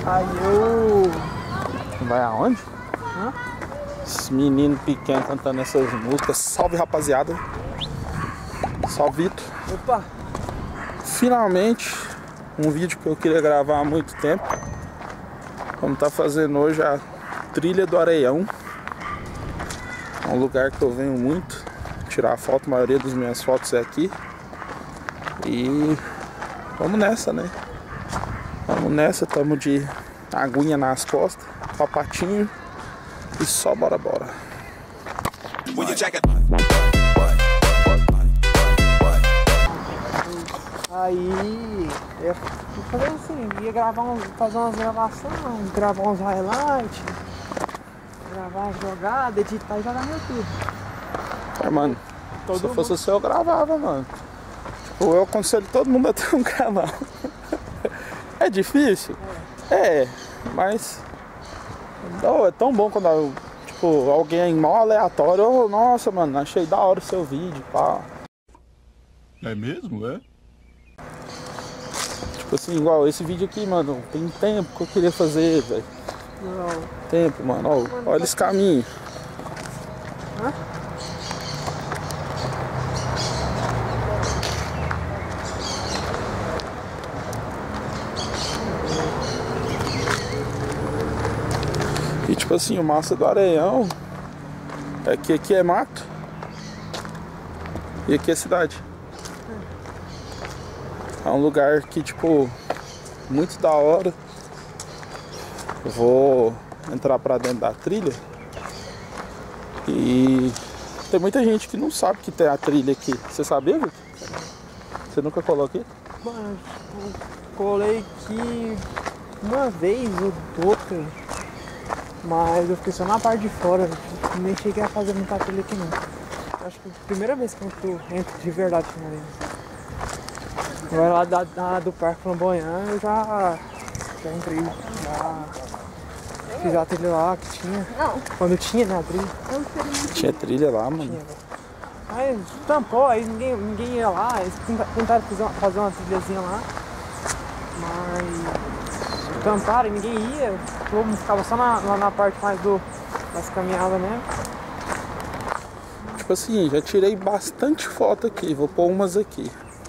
Aí eu... Vai aonde? Hã? Esse menino pequeno cantando essas músicas. Salve, rapaziada. Salve, Vitor. Opa! Finalmente, um vídeo que eu queria gravar há muito tempo. Vamos estar fazendo hoje a Trilha do Areião. É um lugar que eu venho muito tirar foto, a maioria das minhas fotos é aqui. E vamos nessa, né? Vamos nessa, tamo de aguinha nas costas, papatinho e só bora. Aí eu falei assim, ia gravar fazer umas gravações, gravar uns highlights, gravar umas jogadas, editar e jogar no YouTube. Mano, se eu fosse você eu gravava, mano. Tipo, eu aconselho todo mundo a ter um canal. É difícil? É, mas é tão bom quando tipo, alguém é mó aleatório. Oh, nossa, mano, achei da hora o seu vídeo, pá. É mesmo, é? Tipo assim, igual esse vídeo aqui, mano, tem tempo que eu queria fazer, velho. Não. Tempo, mano, ó, olha esse caminho. Hã? E tipo assim, o massa do Areião é que aqui é mato e aqui é cidade. É um lugar que, tipo, muito da hora. Eu vou entrar pra dentro da trilha e tem muita gente que não sabe que tem a trilha aqui. Você sabia, Vitor? Você nunca colou aqui? Mano, eu colei aqui uma vez ou outra, mas eu fiquei só na parte de fora, nem cheguei a fazer muita trilha aqui não. Acho que é a primeira vez que eu entro de verdade aqui na arena. Agora lá do Parque Flamboyant eu já entrei, já fiz a trilha lá que tinha. Quando tinha, né, a trilha. Tinha trilha lá, mano. Tinha, aí tampou, aí ninguém ia lá, eles tentaram fazer uma trilhazinha lá, mas tamparam e ninguém ia, todo mundo ficava só na parte mais das caminhadas mesmo. Tipo assim, já tirei bastante foto aqui, vou pôr umas aqui.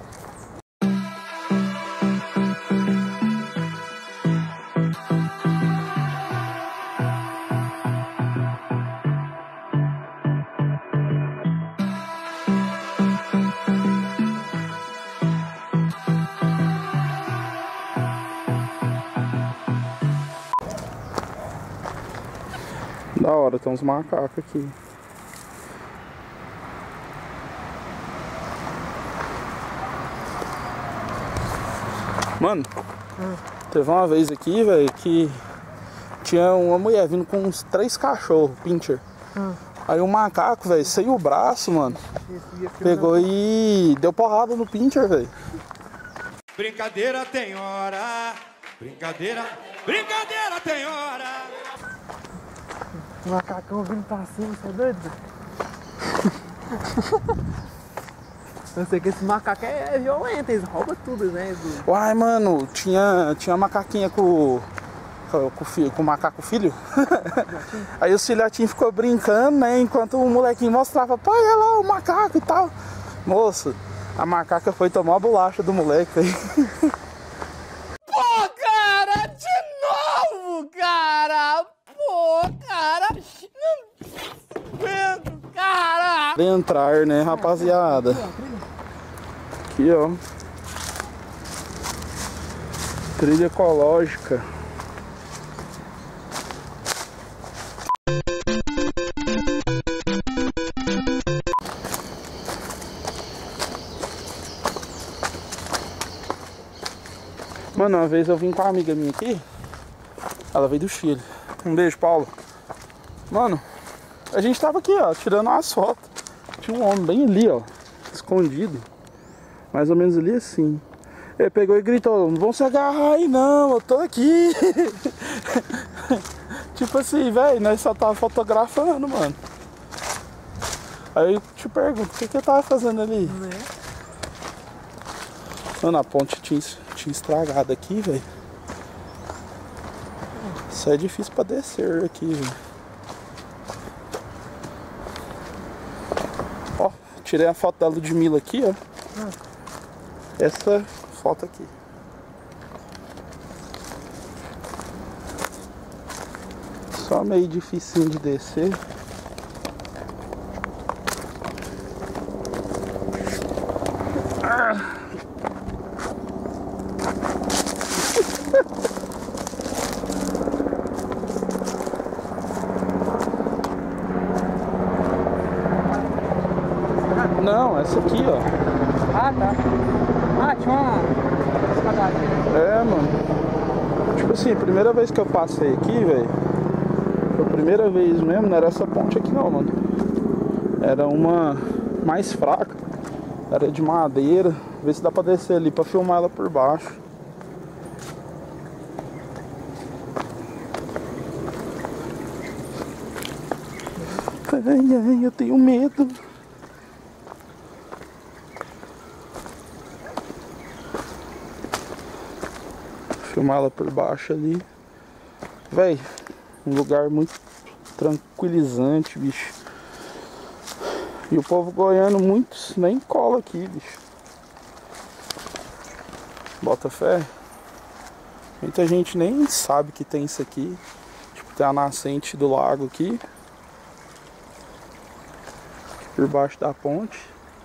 Da hora, tem uns macacos aqui. Mano, teve uma vez aqui, velho, que tinha uma mulher vindo com uns 3 cachorros, pincher. Aí o macaco, velho, sem o braço, mano, pegou e deu porrada no pincher, velho. Brincadeira tem hora, brincadeira tem hora. O macacão vindo pra cima, você é doido? Eu sei que esse macaco é violento, eles roubam tudo, né? Uai, mano, tinha uma macaquinha com o macaco filho. Aí os filhotinhos ficou brincando, né? Enquanto o molequinho mostrava, pai, olha lá o macaco e tal. Moço, a macaca foi tomar a bolacha do moleque aí. Pô, cara, de novo, cara! Pô, cara! Não aguento, cara! De entrar, né, rapaziada? Aqui, ó. Trilha ecológica. Mano, uma vez eu vim com uma amiga minha aqui. Ela veio do Chile. Um beijo, Paulo. Mano, a gente tava aqui, ó, tirando umas fotos. Tinha um homem bem ali, ó, escondido. Mais ou menos ali assim. Ele pegou e gritou, não vão se agarrar aí não, eu tô aqui. Tipo assim, velho, nós só tava fotografando, mano. Aí eu te pergunto, o que eu tava fazendo ali? Mano, a ponte tinha estragado aqui, velho. Isso é difícil pra descer aqui, velho. Ó, tirei a foto da Ludmilla aqui, ó. Essa foto aqui. Só meio dificinho de descer. Não, essa aqui, ó. Ah, tá. Ah, tinha uma escadaria. É, mano. Tipo assim, a primeira vez que eu passei aqui, velho. Foi a primeira vez mesmo, não era essa ponte aqui não, mano. Era uma mais fraca. Era de madeira. Vê se dá pra descer ali pra filmar ela por baixo. Ai, ai, eu tenho medo. Filmar ela por baixo ali. Véi, um lugar muito tranquilizante, bicho. E o povo goiano, muitos nem cola aqui, bicho. Bota fé. Muita gente nem sabe que tem isso aqui. Tipo, tem a nascente do lago aqui. Por baixo da ponte.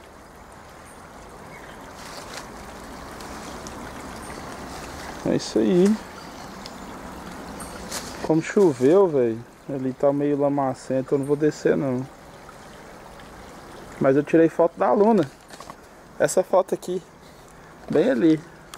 É isso aí. Como choveu, velho. Ali tá meio lamacento, eu não vou descer não. Mas eu tirei foto da Luna. Essa foto aqui. Bem ali.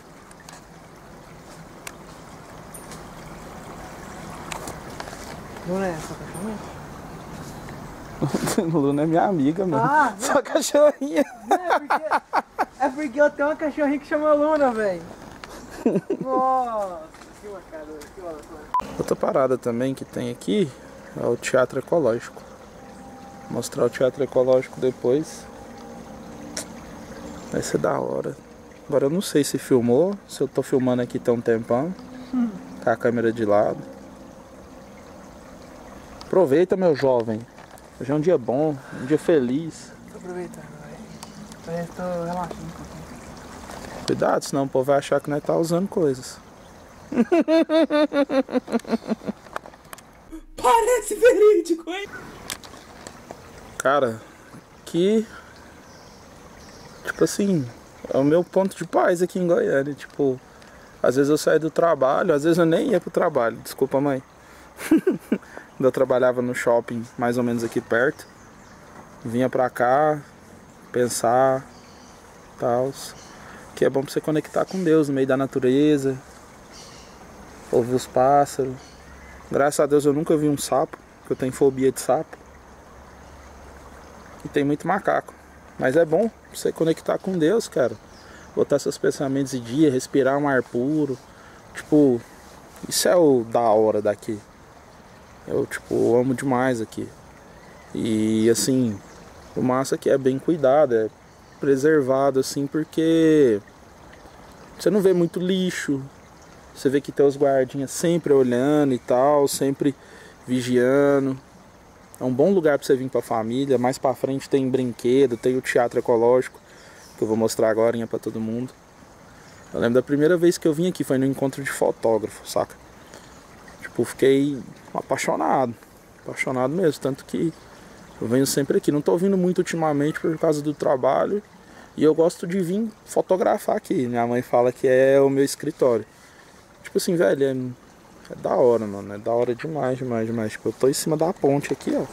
Luna é essa cachorrinha? Luna é minha amiga, mano. Ah, sua cachorrinha. É porque eu tenho uma cachorrinha que chama Luna, velho. Nossa, que bacana, que bacana. Outra parada também que tem aqui é o teatro ecológico. Vou mostrar o teatro ecológico depois. Vai ser da hora. Agora eu não sei se filmou, se eu tô filmando aqui tem um tempão. Tá a câmera de lado. Aproveita, meu jovem. Hoje é um dia bom, um dia feliz. Tô aproveitando, velho. Parece que tô relaxando um pouquinho. Cuidado, senão o povo vai achar que nós tá usando coisas. Parece verídico, hein? Cara, que... Tipo assim, é o meu ponto de paz aqui em Goiânia. Tipo, às vezes eu saio do trabalho, às vezes eu nem ia pro trabalho. Desculpa, mãe. Eu trabalhava no shopping, mais ou menos aqui perto. Vinha pra cá, pensar, tal. Que é bom pra você conectar com Deus no meio da natureza. Ouvir os pássaros. Graças a Deus eu nunca vi um sapo, porque eu tenho fobia de sapo. E tem muito macaco. Mas é bom você conectar com Deus, cara. Botar seus pensamentos em dia, respirar um ar puro. Tipo, isso é o da hora daqui. Eu, tipo, amo demais aqui. E, assim, o massa aqui é bem cuidado, é preservado, assim, porque você não vê muito lixo. Você vê que tem os guardinhas sempre olhando e tal, sempre vigiando. É um bom lugar pra você vir com a família. Mais pra frente tem brinquedo, tem o teatro ecológico, que eu vou mostrar agora pra todo mundo. Eu lembro da primeira vez que eu vim aqui, foi no encontro de fotógrafo, saca? Tipo, fiquei apaixonado mesmo, tanto que eu venho sempre aqui. Não tô vindo muito ultimamente por causa do trabalho. E eu gosto de vir fotografar aqui. Minha mãe fala que é o meu escritório. Tipo assim, velho, é da hora, mano. É da hora demais, demais, demais. Tipo, eu tô em cima da ponte aqui, ó.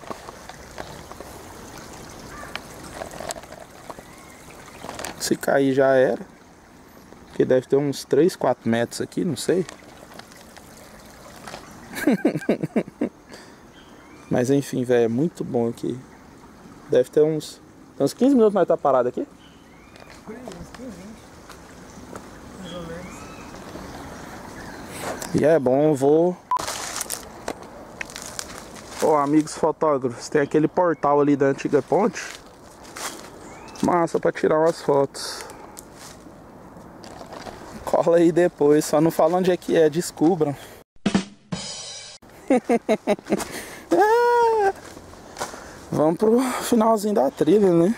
Se cair já era. Porque deve ter uns 3, 4 metros aqui, não sei. Mas enfim, velho, é muito bom aqui. Deve ter uns 15 minutos mais tá parado aqui. Por aí, uns 15, 20. Mais ou menos. E é bom, eu vou... Ó, amigos fotógrafos, tem aquele portal ali da antiga ponte. Massa pra tirar umas fotos. Cola aí depois, só não fala onde é que é, descubram. Vamos pro finalzinho da trilha, né?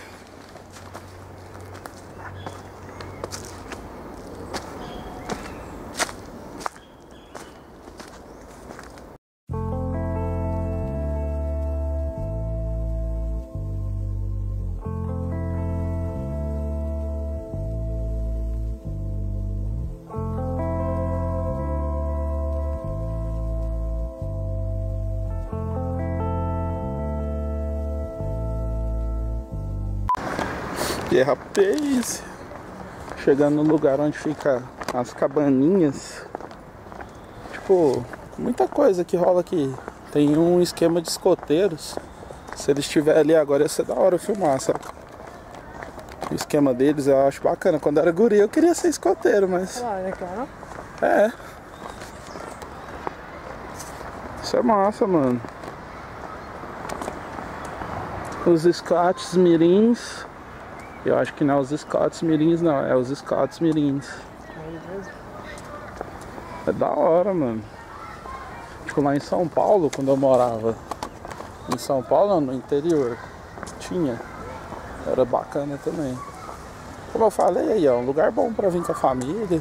E rapaz, chegando no lugar onde fica as cabaninhas, tipo, muita coisa que rola aqui. Tem um esquema de escoteiros. Se eles estiverem ali agora ia ser da hora filmar, sabe? O esquema deles eu acho bacana. Quando eu era guri eu queria ser escoteiro, mas... Ah, é claro. É. Isso é massa, mano. Os Scouts Mirins. Eu acho que não é os Scouts Mirins, não. É os Scouts Mirins. É da hora, mano. Tipo, lá em São Paulo, quando eu morava em São Paulo, não, no interior, tinha. Era bacana também. Como eu falei aí, é um lugar bom pra vir com a família.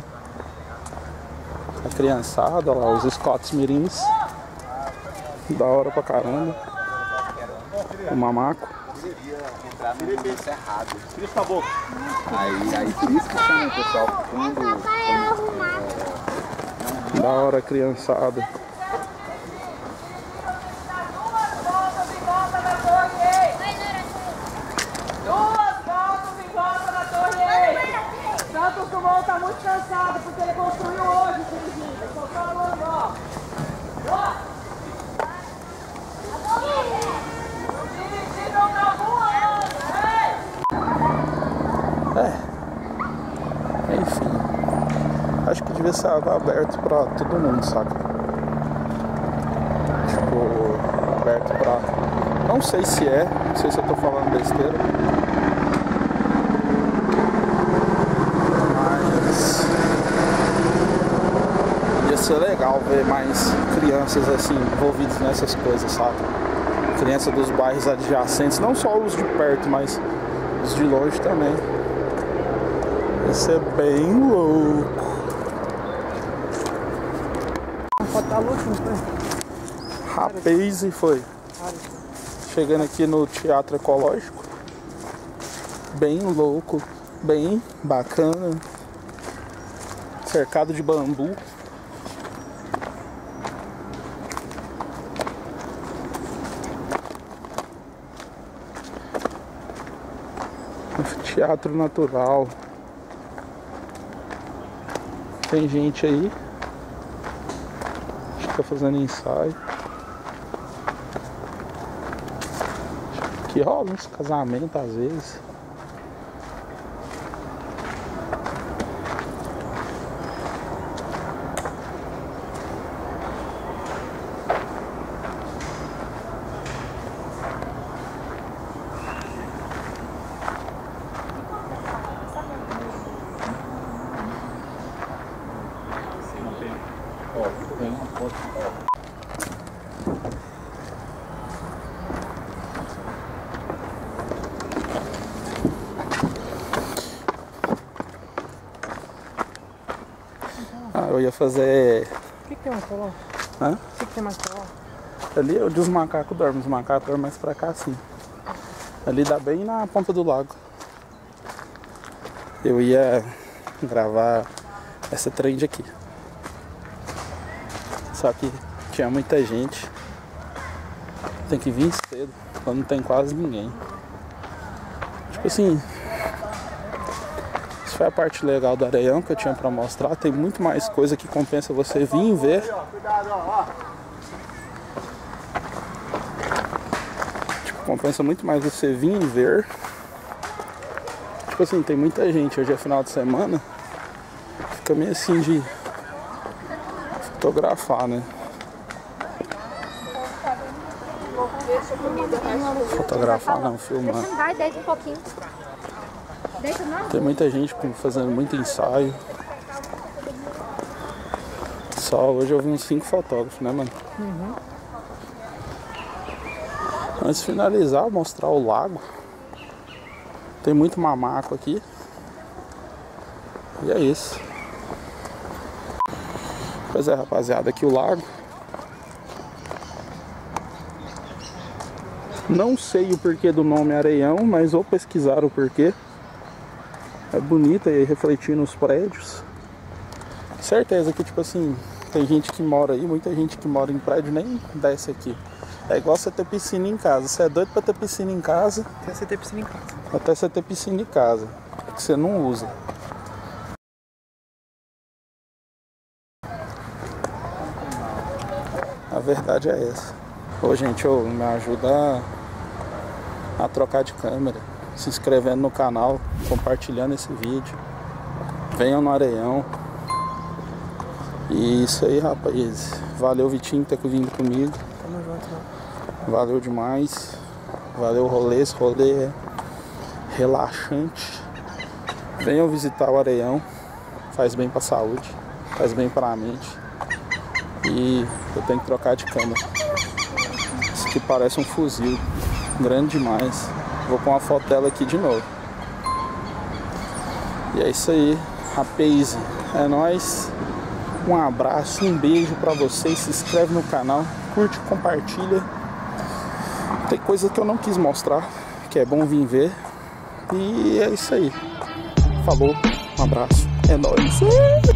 A criançada lá, os Scouts Mirins. Da hora pra caramba. O mamaco. Entrar no cerrado. Crispa a boca. Aí por isso que chama o pessoal fundo. Da hora, criançada. Duas voltas em volta da torre. Santos Dumont tá muito cansado porque ele construiu hoje esse vizinho. Só falando, ó. Enfim, acho que devia ser aberto pra todo mundo, saca? Tipo, aberto pra... Não sei se é, não sei se eu tô falando besteira. Mas... ia ser legal ver mais crianças assim, envolvidas nessas coisas, sabe? Criança dos bairros adjacentes, não só os de perto, mas os de longe também. Isso é bem louco. Rapaz, e foi. Chegando aqui no Teatro Ecológico. Bem louco, bem bacana. Cercado de bambu. Teatro natural. Tem gente aí que tá fazendo ensaio. Que rola uns casamentos às vezes. Eu ia fazer... O que tem mais pra lá? Hã? O que tem mais pra lá? Ali é onde os macacos dormem. Os macacos dormem mais pra cá, assim. Ali dá bem na ponta do lago. Eu ia gravar essa trend aqui. Só que tinha muita gente. Tem que vir cedo, quando não tem quase ninguém. Tipo assim... Isso foi a parte legal do Areião que eu tinha pra mostrar. Tem muito mais coisa que compensa você vir e ver. Tipo, compensa muito mais você vir e ver. Tipo assim, tem muita gente. Hoje é final de semana. Fica meio assim de fotografar, né? Fotografar não, filmar. Vai, deita um pouquinho. Tem muita gente fazendo muito ensaio. Só hoje eu vi uns 5 fotógrafos, né, mano? Antes de finalizar, mostrar o lago. Tem muito mamaco aqui. E é isso. Pois é, rapaziada, aqui o lago. Não sei o porquê do nome Areião, mas vou pesquisar o porquê. É bonito aí refletindo os prédios. Certeza que, tipo assim, tem gente que mora aí, muita gente que mora em prédio nem desce aqui. É igual você ter piscina em casa. Você é doido pra ter piscina em casa. Até você ter piscina em casa. Até você ter piscina em casa, que você não usa. A verdade é essa. Ô gente, me ajuda a trocar de câmera, se inscrevendo no canal, compartilhando esse vídeo. Venham no Areião. E isso aí, rapaz. Valeu, Vitinho, por ter vindo comigo. Tamo junto, mano. Valeu demais. Valeu o rolê. Esse rolê é relaxante. Venham visitar o Areião. Faz bem pra saúde. Faz bem pra mente. E eu tenho que trocar de câmera. Isso aqui parece um fuzil. Grande demais. Vou pôr uma foto dela aqui de novo. E é isso aí. Rapaz, é nóis. Um abraço, um beijo pra vocês. Se inscreve no canal, curte, compartilha. Tem coisa que eu não quis mostrar, que é bom vir ver. E é isso aí. Falou, um abraço. É nóis.